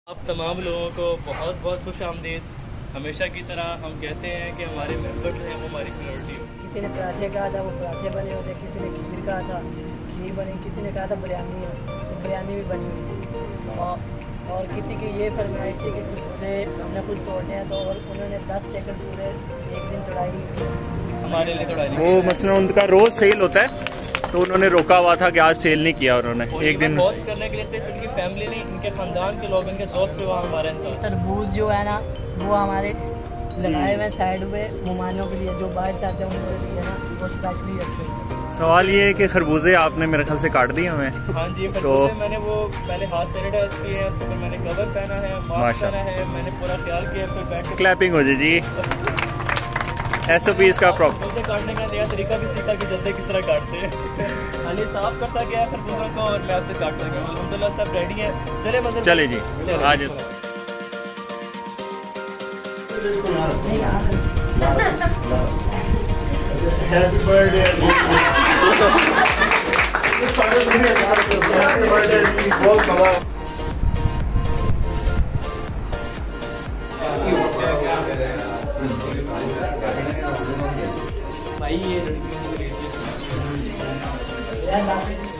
आप तमाम लोगों को बहुत बहुत खुश आमदीद। हमेशा की तरह हम कहते हैं कि हमारे मेंबर जो हैं वो हमारी प्रायोरिटी हो। किसी ने पराठे कहा था, वो पराठे बने होते, किसी ने खीर कहा था, खीर बनी, किसी ने कहा था बिरयानी है तो बिरयानी भी बनी हुई थी। और किसी की ये फरमाइश थी कि खरबूजे हमने खुद तोड़ने हैं, तो और उन्होंने 10 एकड़ पूरे एक दिन तोड़ाई हमारे लिए तोड़ाई। वो मसलन उनका रोज़ सेल होता है तो उन्होंने रोका हुआ था कि आज सेल नहीं किया उन्होंने एक दिन होस्ट करने के लिए थे। इनकी फैमिली नहीं, इनके खानदान के लोग, इनके दोस्त भी वहाँ हमारे हैं। तरबूज जो है ना वो हमारे लगाए हुए साइड में मेहमानों के लिए, जो बाहर से आते हैं उनके लिए ना वो स्पेशली रखे हैं। सवाल ये है कि खरबूजे आपने मेरे ख्याल से काट दिए हुए हैं। हाँ जी, तो मैंने वो पहले हाथ सैनिटाइज किए हैं, उसके बाद मैंने कवर पहना है, मास्क पहना है, मैंने पूरा ख्याल किया। फिर बैठ के क्लैपिंग हो जाए जी। SOP इसका प्रॉपर खरबूजे काटने का नया तरीका भी सीखा कि जल्दी किस तरह काटते हैं। अली साफ करता गया खरबूजों को और मैं उससे काटता गया। अल्हम्दुलिल्लाह सब रेडी है। चले मतलब चले जी आज हैप्पी बर्थडे बहुत बड़ा भाई ये लड़कियों को